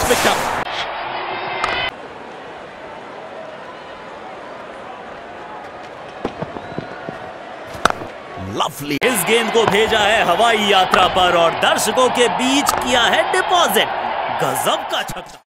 picked up. Lovely इस गेंद को भेजा है हवाई यात्रा पर और दर्शकों के बीच किया है डिपॉजिट। गजब का छक्का।